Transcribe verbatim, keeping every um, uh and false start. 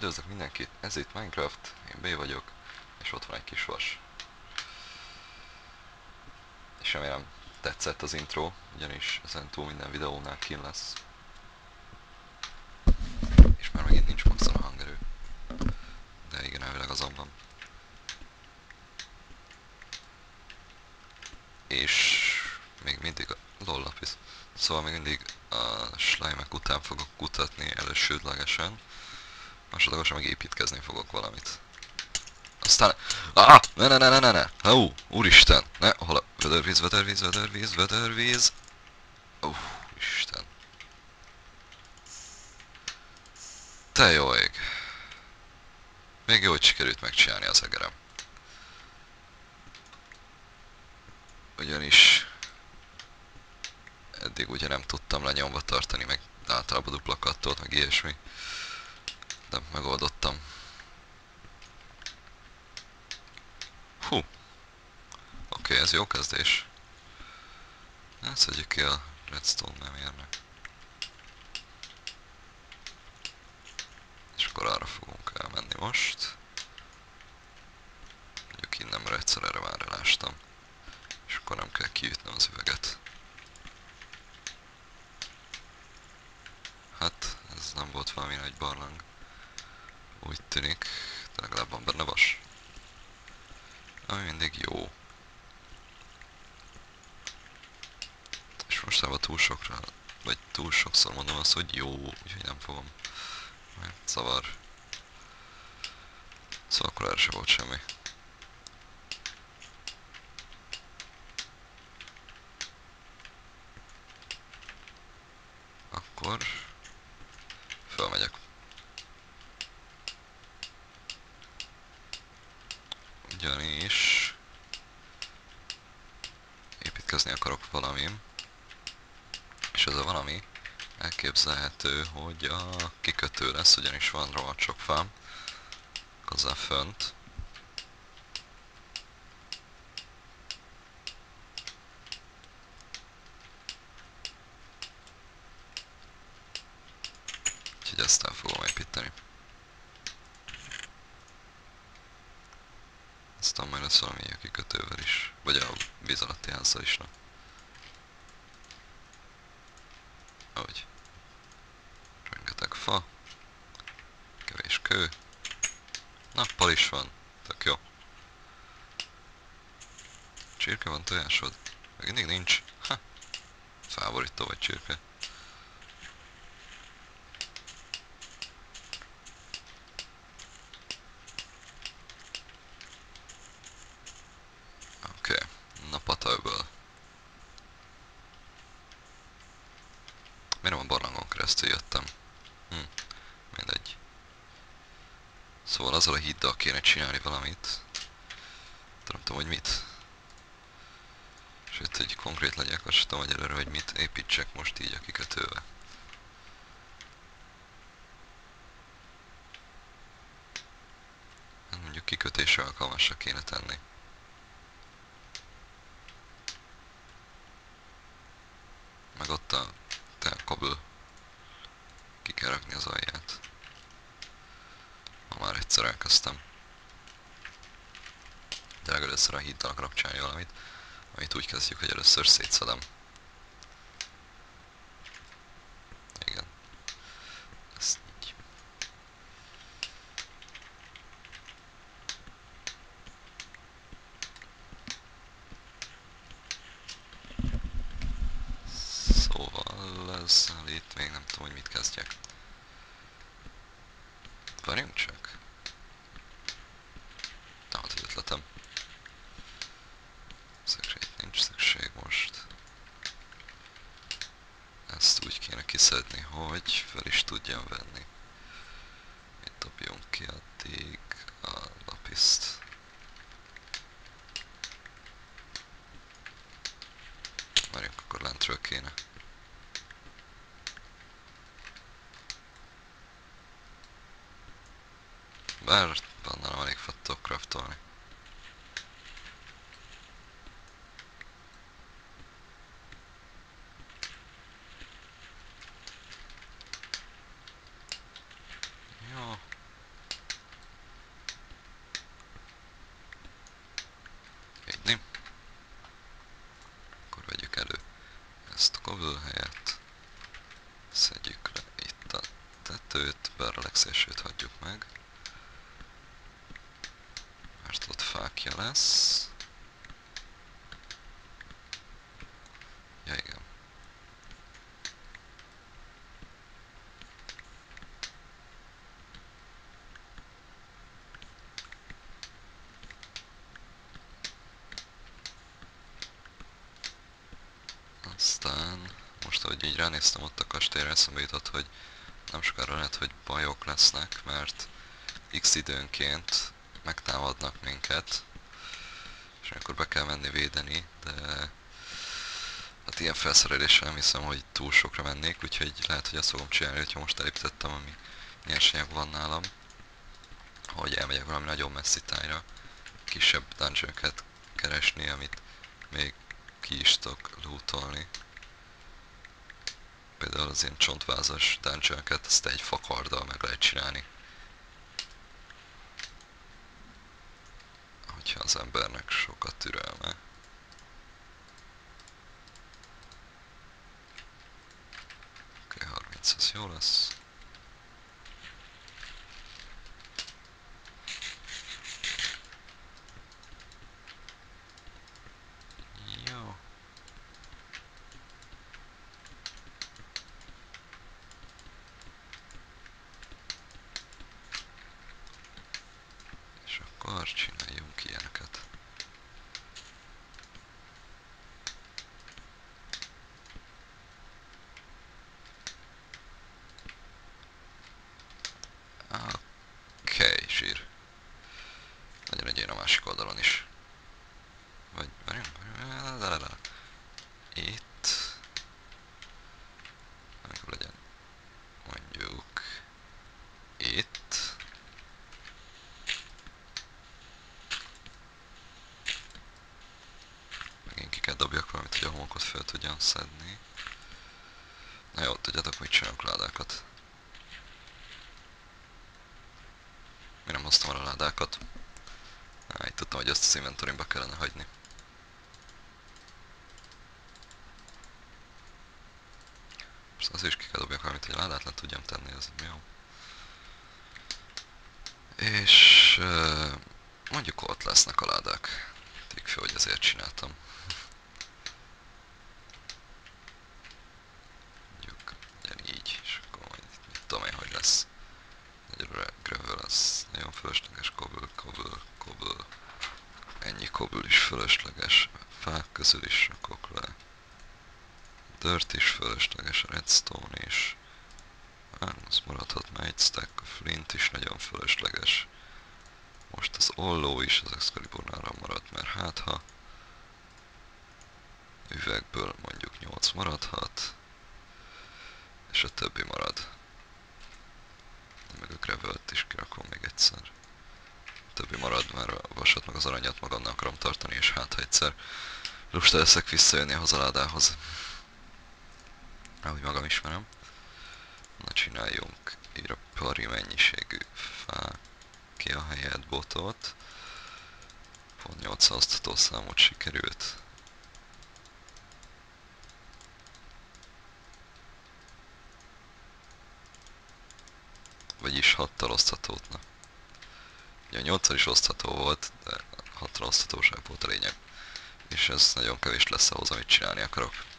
Üdvözlök mindenkit, ez itt Minecraft, én B vagyok, és ott van egy kis vas. És remélem tetszett az intro, ugyanis ezen túl minden videónál kin lesz. És már megint nincs maxon a hangerő. De igen, elvileg azon van. És még mindig a lol lapis. Szóval még mindig a slime-ek után fogok kutatni elősődlegesen. Másodlagosan meg építkezni fogok valamit. Aztán... Ah! Ne ne ne ne ne ne! Ó, úristen! Ne, hol a... Vödörvíz, vödörvíz, vödörvíz, vödörvíz! Ó, Isten! Te jó ég! Még jó, hogy sikerült megcsinálni az egerem. Ugyanis... Eddig ugye nem tudtam lenyomva tartani, meg általában dupla kattolt, meg ilyesmi. De megoldottam. Hú! Oké, okay, ez jó kezdés. Ne szedjük ki a redstone, nem érne. És akkor arra fogunk elmenni most. Mondjuk innen, mert egyszer erre már elástam. És akkor nem kell kiütnem az üveget. Hát, ez nem volt valami nagy barlang. Úgy tűnik, de legalább van benne vas. Ami mindig jó. És mostában túl sokra, vagy túl sokszor mondom azt, hogy jó, úgyhogy nem fogom. Mert zavar. Szóval akkor erre se volt semmi. Akkor... Fölmegyek. Ugyanis... Építkezni akarok valamin. És ez a valami elképzelhető, hogy a kikötő lesz, ugyanis van rohadt sok fám. Hozzá fönt. Úgyhogy ezt el fogom építeni. Aztán majd lesz valami a kikötővel is. Vagy a víz alatti házzal is, na. Ahogy. Rengeteg fa. Kevés kő. Nappal is van. Tök jó. Csirke van, tojásod? Még mindig nincs. Ha. Felborító vagy csirke. Oké. Okay. Na patajból. Miért nem a barlangon keresztül jöttem? Hm. Mindegy. Szóval azzal a híddal kéne csinálni valamit. Nem tudom, hogy mit. Sőt, hogy konkrét legyek, azt tudom egyelőre, hogy mit építsek most így a kikötőbe. Hát mondjuk kikötésre alkalmasra kéne tenni. Meg ott a telkabel. Ki kell rakni az alját. Ha már egyszer elkezdtem. De legelőször a híddal akarok csinálni valamit, amit úgy kezdjük, hogy először szétszedem. Igen. Ezt így. Szóval ezzel itt még nem tudom, hogy mit kezdjek. Várjunk csak. Támad az ötletem. Szükség, nincs szükség most. Ezt úgy kéne kiszedni, hogy fel is tudjam venni. Itt dobjunk ki addig a lapiszt. Várjunk, akkor lentről kéne. Bár annál nem elég fel tudok craftolni. Jó. ezt a cobble helyett szedjük le itt a tetőt, bár a legszélsőt hagyjuk meg, mert ott fákja lesz. Ja, igen. Aztán, most ahogy így ránéztem ott a kastélyra, eszembe jutott, hogy nem sokára lehet, hogy bajok lesznek, mert X időnként megtámadnak minket, és akkor be kell menni védeni, de hát ilyen felszereléssel nem hiszem, hogy túl sokra mennék, úgyhogy lehet, hogy azt fogom csinálni, hogyha most elépítettem, ami nyersanyag van nálam, hogy elmegyek valami nagyon messzi tájra, kisebb dungeon-öket keresni, amit még ki is tudok lootolni. Például az ilyen csontvázas dungeon-öket, azt egy fakarddal meg lehet csinálni. Hogyha az embernek sokat türelme. Oké, harminc, az jó lesz. Jó. És akkor csináljunk ilyeneket. Oké, okay, zsír. Legyen egy ilyen a másik oldalon is. Vagy, várjunk, várjunk, itt. Amikor legyen, mondjuk, itt. Megint ki kell dobjak valamit, hogy a homokot fel tudjam szedni. Na jó, tudjátok, mit csinálok ládákat. Mi nem hoztam el a ládákat? Á, itt tudtam, hogy ezt az inventorimba kellene hagyni. Most azért is ki kell dobjak valamit, hogy a ládát le tudjam tenni, ez jó. És uh, mondjuk ott lesznek a ládák. Tegyük fel, hogy ezért csináltam. Mondjuk legyen így, és akkor majd mit tudom én, hogy lesz. Egyelőre gravel az nagyon fölösleges, cobble, cobble, cobble. Ennyi cobble is fölösleges, fák közül is rakok le. Dirt is fölösleges, a redstone is. Hát, az maradhat már egy stack, a flint is nagyon fölösleges. Most az olló is az Excaliburnára maradt, mert hát ha üvegből mondjuk nyolc maradhat, és a többi marad. Meg a gravelt is kirakom még egyszer. A többi marad, mert a vasat meg az aranyat magamnak akarom tartani, és hát ha egyszer lusta leszek visszajönni a hazaládához. Ahogy magam ismerem. Na csináljunk írapari mennyiségű fákja helyett botot. Pont nyolc osztató számot sikerült. Vagyis hattal oszthatót, na. Ugye nyolccal is osztható volt, de hattal oszthatóság volt a lényeg. És ez nagyon kevés lesz ahhoz, amit csinálni akarok.